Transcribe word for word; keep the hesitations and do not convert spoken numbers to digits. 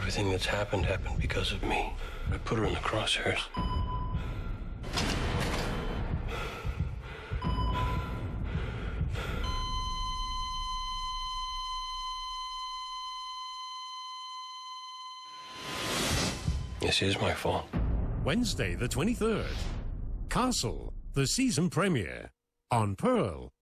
Everything that's happened happened because of me. I put her in the crosshairs. This is my fault. Wednesday the twenty-third. Castle, the season premiere on Pearl.